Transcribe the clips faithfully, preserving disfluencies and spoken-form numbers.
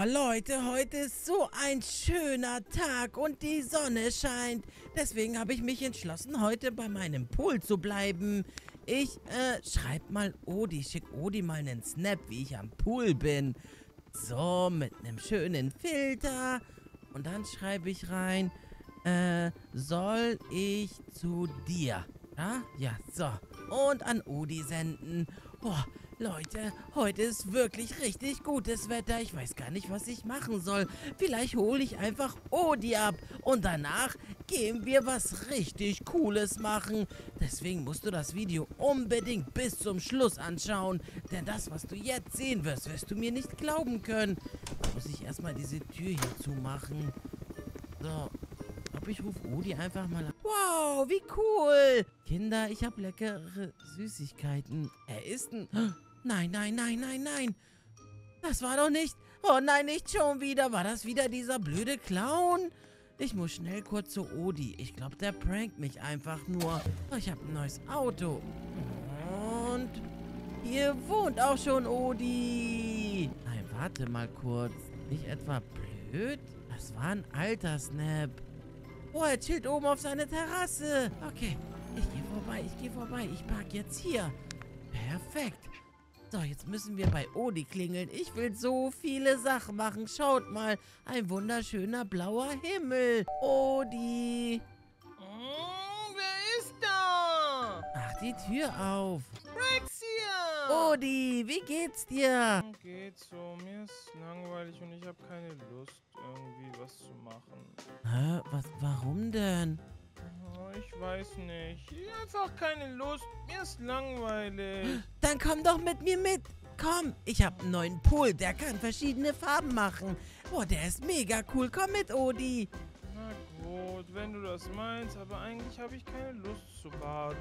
Leute, heute ist so ein schöner Tag und die Sonne scheint. Deswegen habe ich mich entschlossen, heute bei meinem Pool zu bleiben. Ich, äh, schreib mal Odi, schick Odi mal einen Snap, wie ich am Pool bin. So, mit einem schönen Filter. Und dann schreibe ich rein, äh, soll ich zu dir? Ja, ja, so. Und an Odi senden. Boah, Leute, heute ist wirklich richtig gutes Wetter. Ich weiß gar nicht, was ich machen soll. Vielleicht hole ich einfach Odi ab. Und danach gehen wir was richtig Cooles machen. Deswegen musst du das Video unbedingt bis zum Schluss anschauen. Denn das, was du jetzt sehen wirst, wirst du mir nicht glauben können. Da muss ich erstmal diese Tür hier zumachen. So. Ich rufe Odi einfach mal an. Wow, wie cool. Kinder, ich habe leckere Süßigkeiten. Er ist ein... Nein, nein, nein, nein, nein. Das war doch nicht... Oh nein, nicht schon wieder. War das wieder dieser blöde Clown? Ich muss schnell kurz zu Odi. Ich glaube, der prankt mich einfach nur. Oh, ich habe ein neues Auto. Und... Hier wohnt auch schon Odi. Nein, warte mal kurz. Nicht etwa blöd? Das war ein alter Snap. Oh, er chillt oben auf seine Terrasse. Okay, ich gehe vorbei, ich gehe vorbei. Ich park jetzt hier. Perfekt. So, jetzt müssen wir bei Odi klingeln. Ich will so viele Sachen machen. Schaut mal, ein wunderschöner blauer Himmel. Odi. Oh, wer ist da? Mach die Tür auf. Rex hier. Odi, wie geht's dir? Geht so, mir ist langweilig und ich habe keine Lust, irgendwie was zu machen. Hä, was, warum denn? Oh, ich weiß nicht. Ich hab einfach keine Lust. Mir ist langweilig. Dann komm doch mit mir mit. Komm, ich habe einen neuen Pool, der kann verschiedene Farben machen. Boah, der ist mega cool. Komm mit, Odi. Na gut, wenn du das meinst, aber eigentlich habe ich keine Lust zu baden.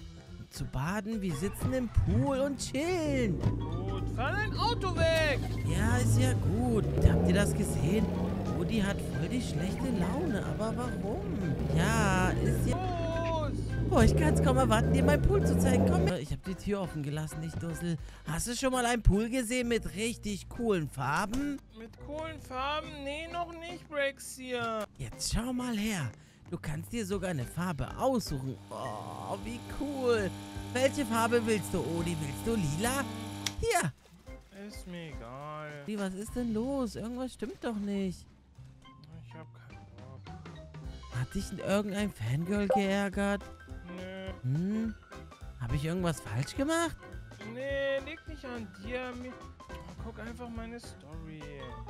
Zu baden? Wir sitzen im Pool und chillen. Gut, fahr dein Auto weg. Ja, ist ja gut. Habt ihr das gesehen? Odi hat voll die schlechte Laune. Aber warum? Ja, ist ja... Los. Boah, ich kann es kaum erwarten, dir meinen Pool zu zeigen. Komm, ich habe die Tür offen gelassen, nicht Dussel. Hast du schon mal einen Pool gesehen mit richtig coolen Farben? Mit coolen Farben? Nee, noch nicht, Rex hier. Jetzt schau mal her. Du kannst dir sogar eine Farbe aussuchen. Oh, wie cool. Welche Farbe willst du, Odi? Willst du lila? Hier. Ist mir egal. Wie, was ist denn los? Irgendwas stimmt doch nicht. Ich hab keinen Bock. Hat dich irgendein Fangirl geärgert? Nö. Hm? Habe ich irgendwas falsch gemacht? Nee, liegt nicht an dir. Mir... Oh, guck einfach meine Story.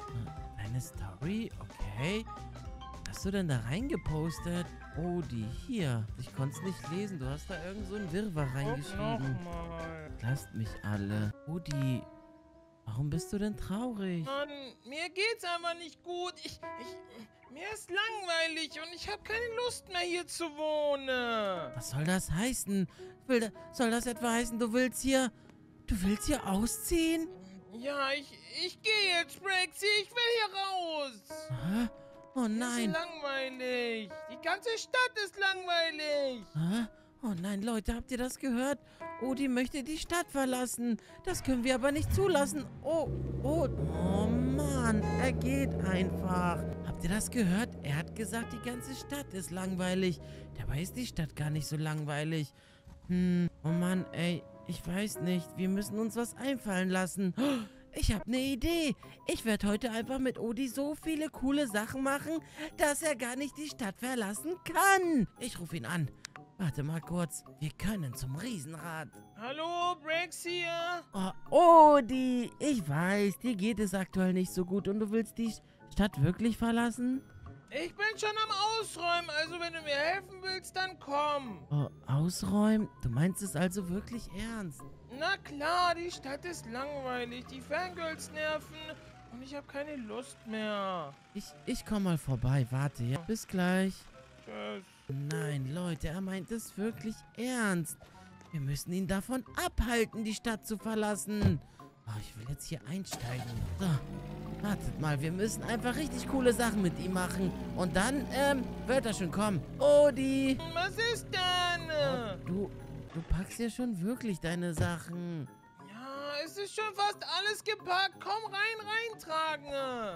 Deine Story? Okay. Was hast du denn da reingepostet? Oh, die hier. Ich konnte es nicht lesen. Du hast da irgend so ein Wirrwarr reingeschrieben. Guck nochmal. Lasst mich alle. Odi, warum bist du denn traurig? Mann, mir geht's einfach nicht gut. Ich, ich, mir ist langweilig und ich habe keine Lust mehr hier zu wohnen. Was soll das heißen? Will da, soll das etwa heißen, du willst hier... Du willst hier ausziehen? Ja, ich, ich gehe jetzt, Rexy. Ich will hier raus. Hä? Oh nein. Das ist langweilig. Die ganze Stadt ist langweilig. Hä? Oh nein, Leute, habt ihr das gehört? Odi möchte die Stadt verlassen. Das können wir aber nicht zulassen. Oh, oh, oh Mann, er geht einfach. Habt ihr das gehört? Er hat gesagt, die ganze Stadt ist langweilig. Dabei ist die Stadt gar nicht so langweilig. Hm, oh Mann, ey, ich weiß nicht. Wir müssen uns was einfallen lassen. Oh, ich habe eine Idee. Ich werde heute einfach mit Odi so viele coole Sachen machen, dass er gar nicht die Stadt verlassen kann. Ich rufe ihn an. Warte mal kurz. Wir können zum Riesenrad. Hallo, Rex hier. Oh, Odi, ich weiß, dir geht es aktuell nicht so gut und du willst die Stadt wirklich verlassen? Ich bin schon am Ausräumen, also wenn du mir helfen willst, dann komm. Oh, ausräumen? Du meinst es also wirklich ernst? Na klar, die Stadt ist langweilig, die Fangirls nerven und ich habe keine Lust mehr. Ich, ich komm mal vorbei, warte, ja? Bis gleich. Tschüss. Nein, Leute, er meint es wirklich ernst. Wir müssen ihn davon abhalten, die Stadt zu verlassen. Oh, ich will jetzt hier einsteigen. So, wartet mal, wir müssen einfach richtig coole Sachen mit ihm machen. Und dann, ähm, wird er schon kommen. Odi! Was ist denn? Oh, du, du packst ja schon wirklich deine Sachen. Ja, es ist schon fast alles gepackt. Komm rein, reintragen.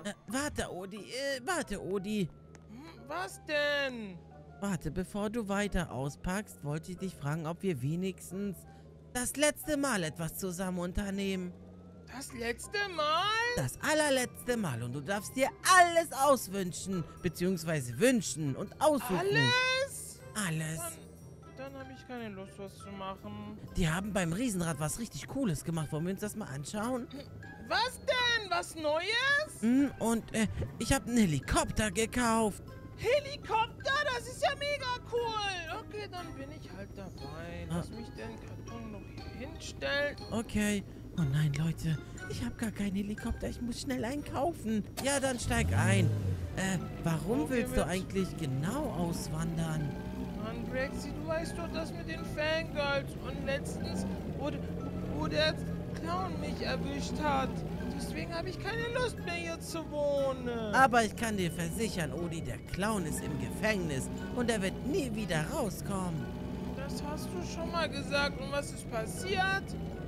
Äh, warte, Odi. Äh, warte, Odi. Hm, was denn? Warte, bevor du weiter auspackst, wollte ich dich fragen, ob wir wenigstens das letzte Mal etwas zusammen unternehmen. Das letzte Mal? Das allerletzte Mal. Und du darfst dir alles auswünschen, beziehungsweise wünschen und aussuchen. Alles? Alles. Dann, dann habe ich keine Lust, was zu machen. Die haben beim Riesenrad was richtig Cooles gemacht. Wollen wir uns das mal anschauen? Was denn? Was Neues? Hm, und äh, ich habe einen Helikopter gekauft. Helikopter? Das ist ja mega cool. Okay, dann bin ich halt dabei. Lass mich den Karton noch hier hinstellen. Okay. Oh nein, Leute. Ich habe gar keinen Helikopter. Ich muss schnell einen kaufen. Ja, dann steig ein. Äh, warum Okay, willst du mit- eigentlich genau auswandern? Mann, Brexy, du weißt doch das mit den Fangirls. Und letztens, wo, wo der Clown mich erwischt hat. Deswegen habe ich keine Lust mehr hier zu wohnen. Aber ich kann dir versichern, Odi, der Clown ist im Gefängnis und er wird nie wieder rauskommen. Das hast du schon mal gesagt. Und was ist passiert?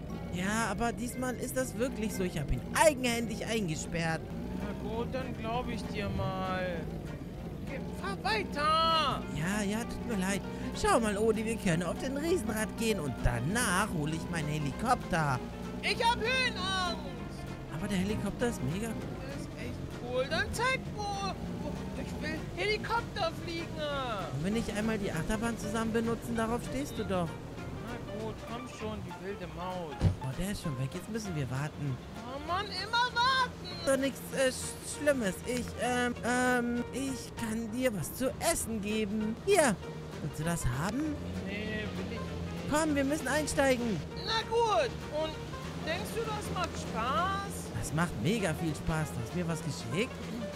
Ja, aber diesmal ist das wirklich so. Ich habe ihn eigenhändig eingesperrt. Na gut, dann glaube ich dir mal. Okay, fahr weiter. Ja, ja, tut mir leid. Schau mal, Odi, wir können auf den Riesenrad gehen und danach hole ich meinen Helikopter. Ich habe Höhenangst. Aber der Helikopter ist mega. Das ist echt cool. Dann zeig wo. wo ich will Helikopter fliegen. Und wenn ich einmal die Achterbahn zusammen benutzen, darauf stehst du doch. Na gut, komm schon, die wilde Maus. Oh, der ist schon weg. Jetzt müssen wir warten. Oh Mann, immer warten. Doch nichts äh, Sch- Schlimmes. Ich, ähm, ähm, ich kann dir was zu essen geben. Hier. Willst du das haben? Nee, will ich nicht. Komm, wir müssen einsteigen. Na gut. Und denkst du, das macht Spaß? Das macht mega viel Spaß. Du hast mir was geschickt?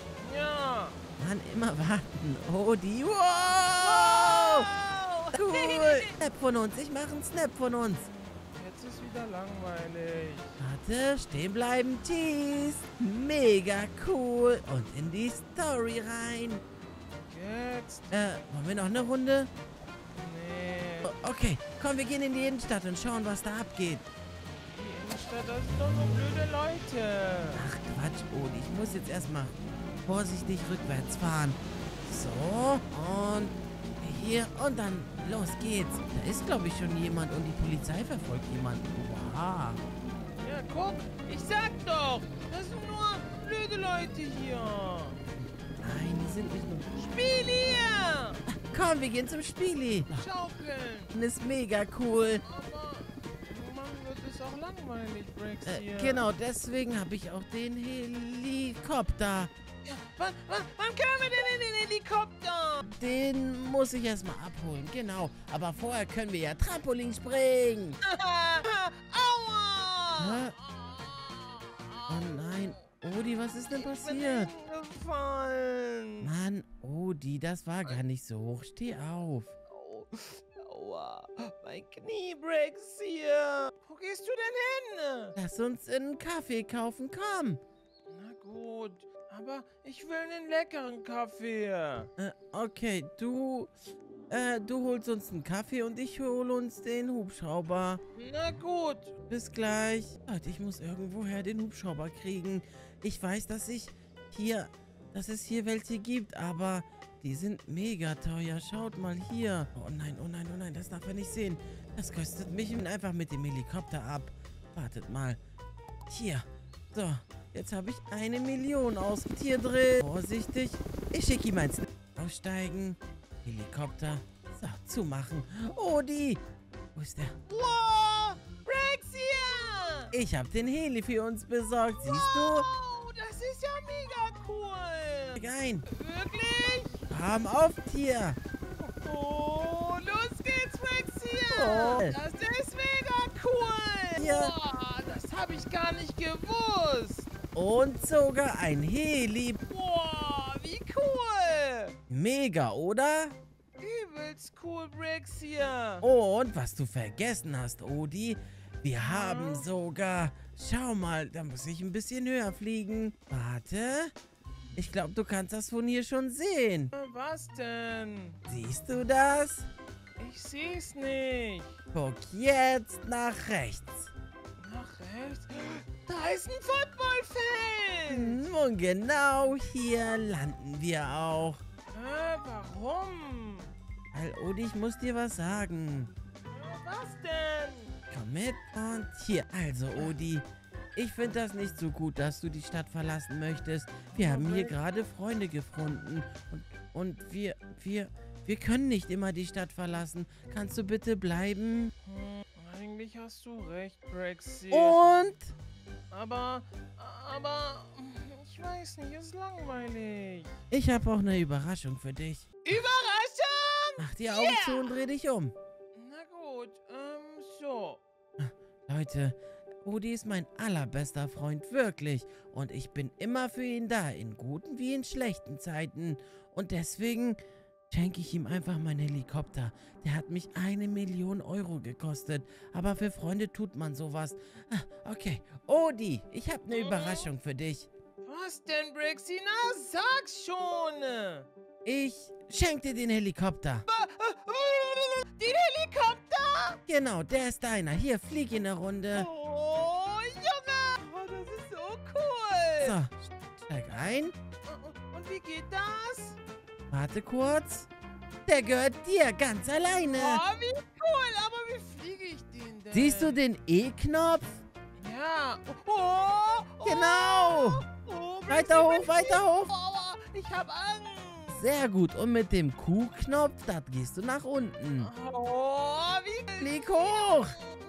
Ja. Mann, immer warten. Oh, die. Wow! Wow. Cool. Snap von uns. Ich mache einen Snap von uns. Jetzt ist wieder langweilig. Warte, stehen bleiben. Cheese. Mega cool. Und in die Story rein. Jetzt? Äh, wollen wir noch eine Runde? Nee. O- Okay, komm, wir gehen in die Innenstadt und schauen, was da abgeht. Die Innenstadt, das sind doch nur blöde Leute. Ach, Quatsch, Odi. Ich muss jetzt erstmal vorsichtig rückwärts fahren. So, und hier und dann los geht's. Da ist, glaube ich, schon jemand und die Polizei verfolgt jemanden. Wow. Ja, guck. Ich sag doch. Das sind nur blöde Leute hier. Nein, die sind nicht nur... Spiel hier. Komm, wir gehen zum Spieli. Schaukeln. Das ist mega cool. Aber irgendwann wird es auch langweilig, Brex Äh, hier. genau, deswegen habe ich auch den Helikopter. Ja, wann, wann, wann können wir denn in den Helikopter? Den muss ich erstmal abholen, genau. Aber vorher können wir ja Trampolin springen. Aua! Hä? Oh nein. Odi, was ist denn Ich bin passiert? hingefallen. Mann, Odi, das war gar nicht so hoch. Steh auf. Au, aua, mein Knie, Brex hier. Wo gehst du denn hin? Lass uns einen Kaffee kaufen, komm. Na gut, aber ich will einen leckeren Kaffee. Äh, okay, du... Äh, du holst uns einen Kaffee und ich hole uns den Hubschrauber. Na gut. Bis gleich. Leute, ich muss irgendwoher den Hubschrauber kriegen. Ich weiß, dass ich hier... Dass es hier welche gibt, aber... Die sind mega teuer. Schaut mal hier. Oh nein, oh nein, oh nein, das darf er nicht sehen. Das kostet mich einfach mit dem Helikopter ab. Wartet mal. Hier. So, jetzt habe ich eine Million aus hier drin. Vorsichtig. Ich schicke ihm eins. Aussteigen. Helikopter. So, zumachen. Odi. Wo ist der? Wow, Brex hier. Ich habe den Heli für uns besorgt. Siehst du? Wow, das ist ja mega cool. Steig ein. Wirklich? Komm auf, Tier. Oh, los geht's, Brex hier. Oh. Das ist mega cool. Ja. Boah, das habe ich gar nicht gewusst. Und sogar ein Heli. Boah, wie cool. Mega, oder? Übelst cool, Brex hier. Und was du vergessen hast, Odi, wir haben sogar... Schau mal, da muss ich ein bisschen höher fliegen. Warte. Ich glaube, du kannst das von hier schon sehen. Was denn? Siehst du das? Ich seh's nicht. Guck jetzt nach rechts. Ach, echt? Da ist ein Footballfeld! Und genau hier landen wir auch. Äh, warum? Weil, Odi, ich muss dir was sagen. Äh, was denn? Komm mit und hier. Also, Odi, ich finde das nicht so gut, dass du die Stadt verlassen möchtest. Wir haben hier gerade Freunde gefunden. Und, und wir, wir, wir können nicht immer die Stadt verlassen. Kannst du bitte bleiben? Hm, eigentlich hast du recht, Brexy. Und? Aber, aber, ich weiß nicht, ist langweilig. Ich habe auch eine Überraschung für dich. Überraschung! Mach die Augen Yeah! zu und dreh dich um. Na gut, ähm, so. Leute, Odi ist mein allerbester Freund, wirklich. Und ich bin immer für ihn da, in guten wie in schlechten Zeiten. Und deswegen schenke ich ihm einfach meinen Helikopter. Der hat mich eine Million Euro gekostet. Aber für Freunde tut man sowas. Ah, okay, Odi, ich habe eine Mhm. Überraschung für dich. Was denn, Brexy? Na, sag schon! Ich schenke dir den Helikopter. Den Helikopter! Genau, der ist deiner. Hier, flieg in der Runde. Oh, Junge! Oh, das ist so cool! So, steig ein. Und wie geht das? Warte kurz. Der gehört dir ganz alleine. Oh, wie cool! Aber wie fliege ich den denn? Siehst du den E-Knopf? Ja. Oh, oh, Genau. Oh, Brexy, Weiter hoch, Brexy. weiter hoch. Oh, ich hab Angst. Sehr gut. Und mit dem Q-Knopf, da gehst du nach unten. Oh, wie... Flieg hoch.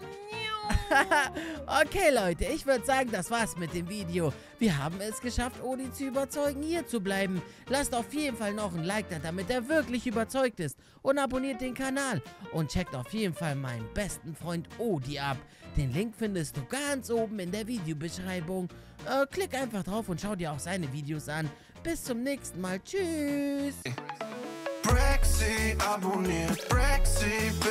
Okay, Leute, ich würde sagen, das war's mit dem Video. Wir haben es geschafft, Odi zu überzeugen, hier zu bleiben. Lasst auf jeden Fall noch ein Like da, damit er wirklich überzeugt ist. Und abonniert den Kanal. Und checkt auf jeden Fall meinen besten Freund Odi ab. Den Link findest du ganz oben in der Videobeschreibung. Äh, klick einfach drauf und schau dir auch seine Videos an. Bis zum nächsten Mal. Tschüss. Brexy abonniert, Brexy